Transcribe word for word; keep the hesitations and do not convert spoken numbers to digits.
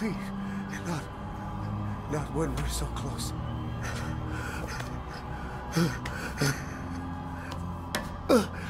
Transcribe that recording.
Please, not, not when we're so close. Uh.